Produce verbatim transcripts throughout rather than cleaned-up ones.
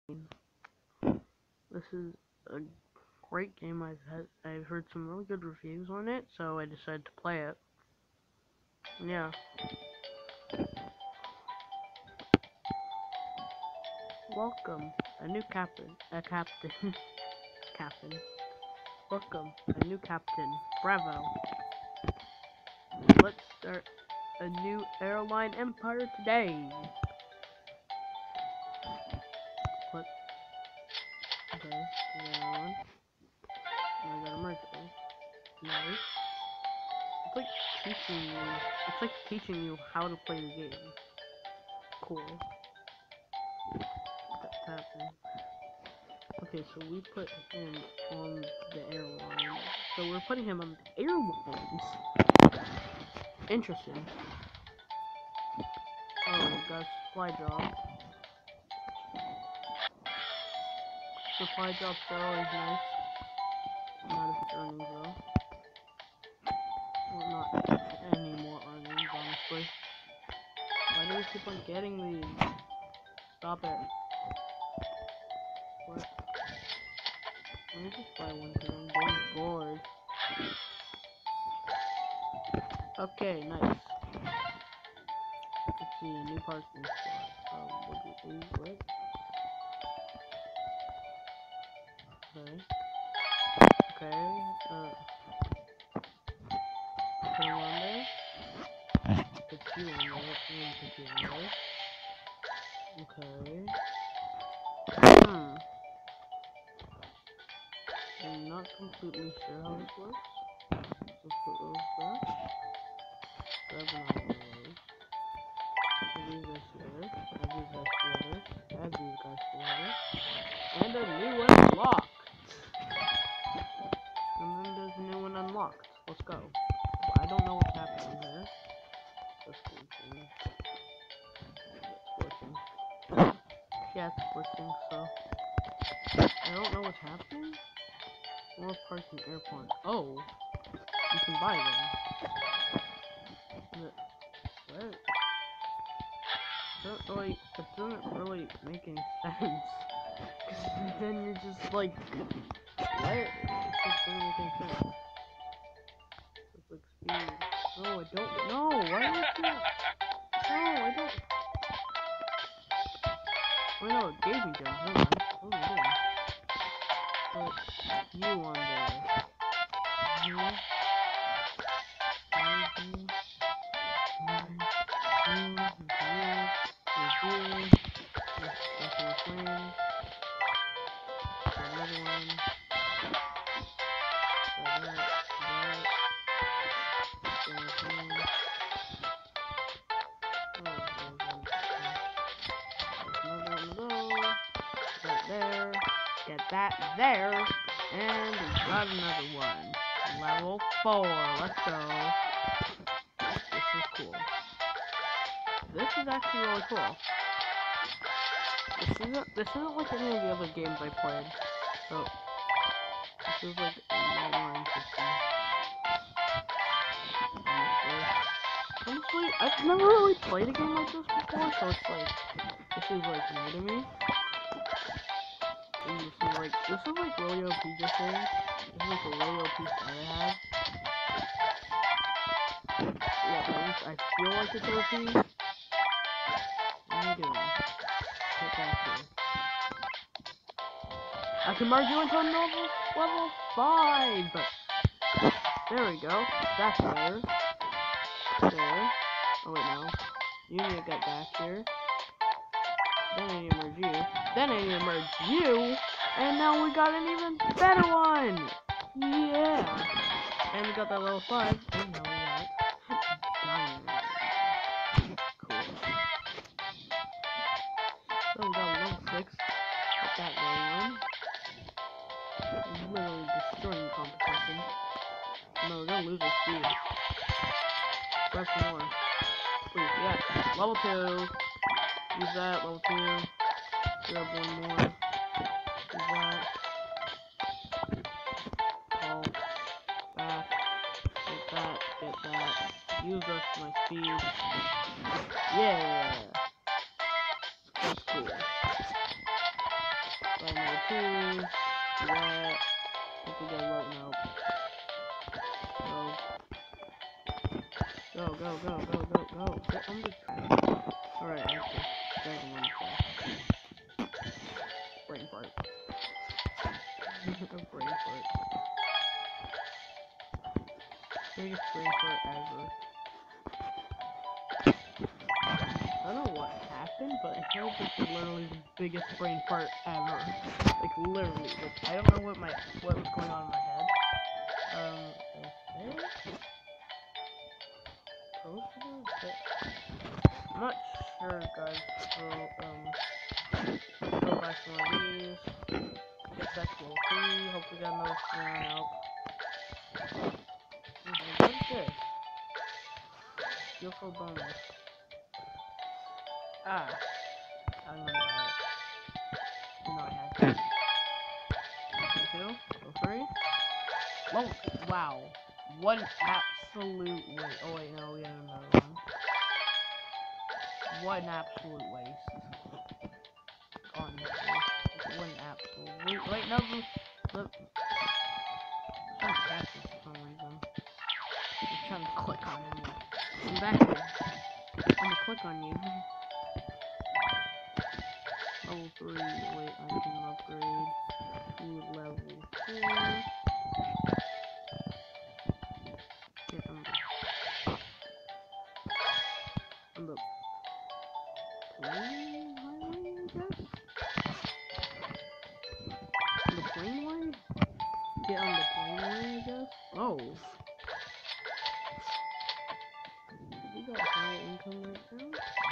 This is a great game. I've had, I've heard some really good reviews on it, so I decided to play it. Yeah. Welcome, a new captain, a captain, captain. Welcome, a new captain. Bravo. Let's start a new airline empire today. What? Okay, is that one? I got a mercury. Nice. It's like teaching you. It's like teaching you how to play the game. Cool. That's happening. Okay, so we put him on the airline. So we're putting him on the airlines. Interesting. Oh, we got a supply drop. Supply drops are always nice. Not if it's earnings though. Well, not any more earnings, honestly. Why do we keep on getting these? Stop it. What? Let me just buy one because I'm getting bored. Okay, nice. Let's see, a new parking spot. Um, what do we do? What? Okay. Okay. Uh. Put him on there. Put you on there. And put you on there. Okay. Hmm. I'm not completely sure how this works. Let's put those back. Grab another one of those. Add these guys together. Add these guys together. Add these guys together. And a new one unlocked. And then there's a new one unlocked. Let's go. I don't know what's happening here. Just glitching. It's glitching. Yeah, it's glitching, so I don't know what's happening. More parking airport. Oh, you can buy them. But what? It doesn't really, it doesn't really make any sense. Cause then you're just like, what? It just doesn't make any sense. It's like speed. No, I don't. No, why do you do it? No, I don't. Oh no, it gave me gems. Never mind. What am I doing? Put you on there. You. You. You. Another one. That, that. That there. Get that there. And we got another one. Level four. Let's go. This is cool. This is actually really cool. This isn't this isn't like any of the other games I played. So this is like a lot more interesting. Honestly. Honestly, I've never really played a game like this before, so it's like this is like new to me. And this is like this is like really O P just saying. This is like a really O P start I have. Yeah, at least I feel like it's O P. What are you doing? Get back here. I can merge you into level level five. There we go. That's better. There. Oh wait, no. You need to get back here. Then I need to merge you. Then I need to merge you. And now we got an even better one. Yeah. And we got that level five. And now we got diamond. Cool. So we got level six. Got that going on. Literally destroying competition. No, we're gonna lose our speed. Grab some more. Please, yes. Level two. Use that. Level two. Grab one more. Use that. Call. Back. Get that. Get that. Use rest of my speed. Yeah. That's cool. Right, number two. Do that. Hope we get a low. Nope. Go. Go, go, go, go, go, go. Get on the track. Alright, actually. Dragon on the track. Brain fart. A brain fart. Biggest brain fart ever. I don't know what happened, but I heard this is literally the biggest brain fart ever. Like literally, like I don't know what my what was going on in my head. Um, okay. Poster? Okay. I'm not sure, guys. So um, let's go buy some more of these. Get that to level three. Hope we got another star. Nope. Okay, what is this? Skillful bonus. Ah, I'm gonna buy it. You know I had to. Two, go three. Level two. Wow. What an absolute waste. Oh wait, no, we have another one. What an absolute waste. Honestly. What an absolute waste. Wait, no, look. Look. I'm trying to catch this for some reason. I'm trying to click on him. I'm back here. I'm gonna click on you. Level three. Wait, I can upgrade to level four. Get on the, on the plane highway, I guess? On the plane way? Get on the plane way, I guess? Oh. We got high income right now.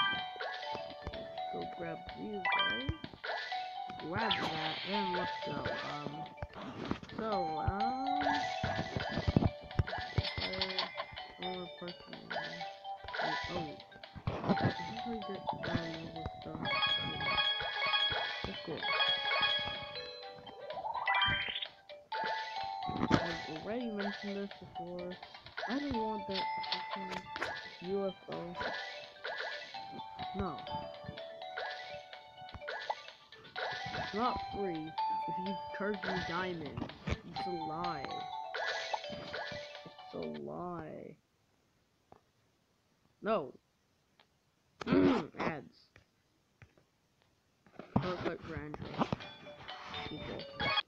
Go grab these guys. Grab that, and let's go. Um, so, um, fire, more parking. Wait, oh, this is how you get, um, all this stuff. That's cool. I've already mentioned this before. I don't want that fucking U F O. No. It's not free if you charge me diamonds. It's a lie. It's a lie. No. Ads. Shortcut for Android. People.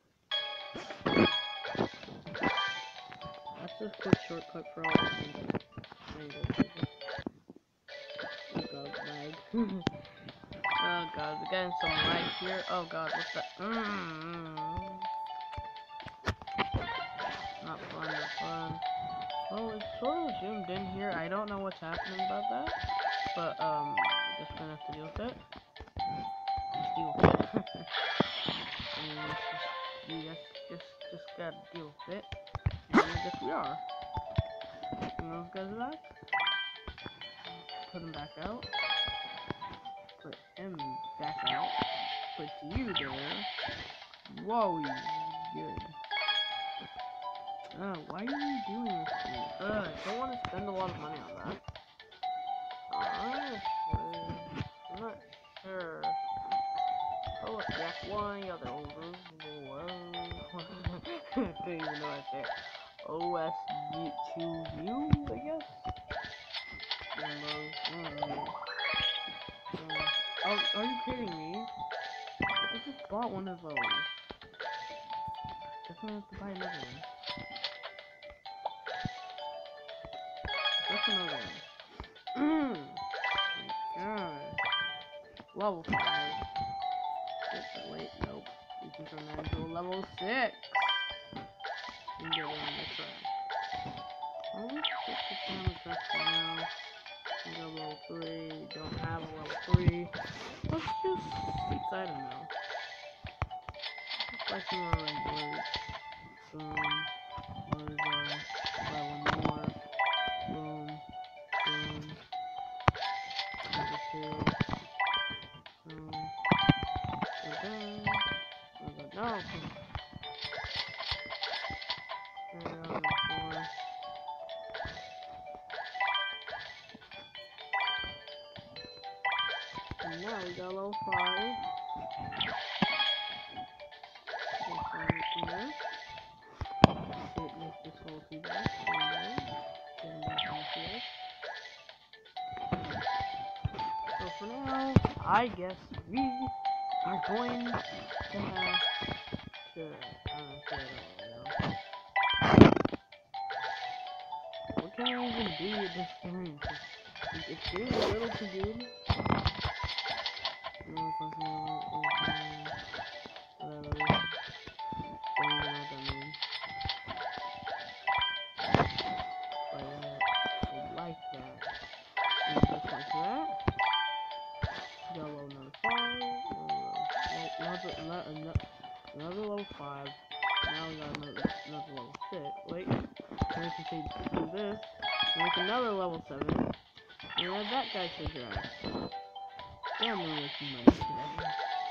That's just a quick shortcut for all Android. Android people. Oh god, lag. Oh god, we're getting some lag here. Oh god, what's that? Mm-hmm. Not fun, not fun. Well, it's sort of zoomed in here. I don't know what's happening about that. But, um, I guess we're gonna have to deal with it. Just deal with it. I mean, it's just, you just, just, just gotta deal with it. And I guess we are. And those guys are back. Put him back out. Put him back out. Put you there. Whoa, good. Uh, why are you doing this to me? Uh, I don't want to spend a lot of money on that. Honestly, I'm not sure. Oh, look, Jack one, the other over. I don't even know what I say. O S two U, I guess? One of those. Mm. Mm. Oh, are you kidding me? I just bought one of those. Guess I'm gonna have to buy another one. That's another one. Mm. My god. Level five. Wait, wait, nope. You can turn that into a level six. And get it on the track. I'll just put this on the track for now. We got level three. Don't have a level three. Let's just keep that in now. Let's buy some more regulars. Boom. There's uh, buy one more. Boom. Boom. Number two. Boom. Boom. Boom. No. There we go. Number four. And now we got level five. I guess we are going to have to, uh, I don't know. What can I even do at this point? Like, it's getting a little too good. No fucking whatever. Don't even know what that means. By that, I like that. And just like that. Got level number five. Another, another, another, another level five. Now we got another, another level six. Wait. Then we can see, do this. And make another level seven. And add that guy to the draft. Damn, we're making money today.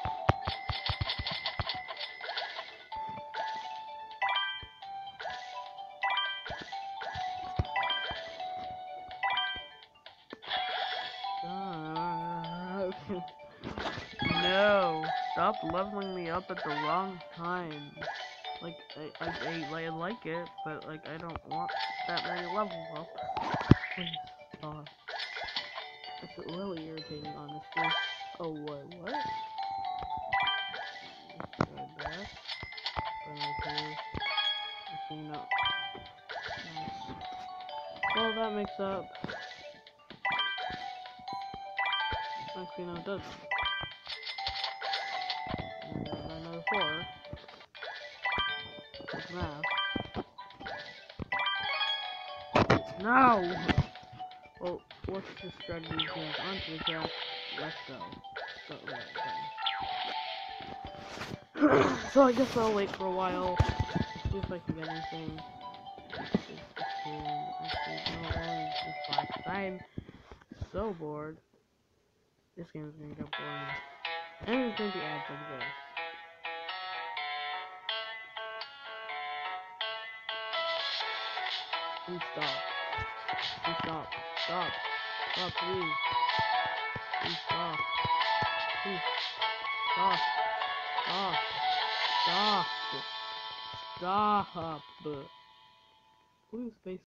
No, stop leveling me up at the wrong time. Like, I, I, I, I like it, but like, I don't want that many levels up. Please stop. It's really irritating, honestly. Oh, wait, what? Right back. But right here. Actually, no. Nice. Well, that makes up. Actually, no, it doesn't. And then another four. Quick math. No! Well, what's the strategy here? Onto the draft. Let's go. Go, go, go. So I guess I'll wait for a while. See if I can get anything. Actually, no, only just five. I'm so bored. This game is gonna get boring. And there's gonna be ads like this. Please stop. Please stop. Stop. Stop, please. Please stop. Please stop. Stop. Stop. Stop. Please space